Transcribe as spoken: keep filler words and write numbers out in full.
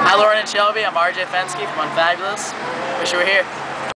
Hi Lauren and Shelby, I'm R J Fenske from Unfabolous. Wish you were here.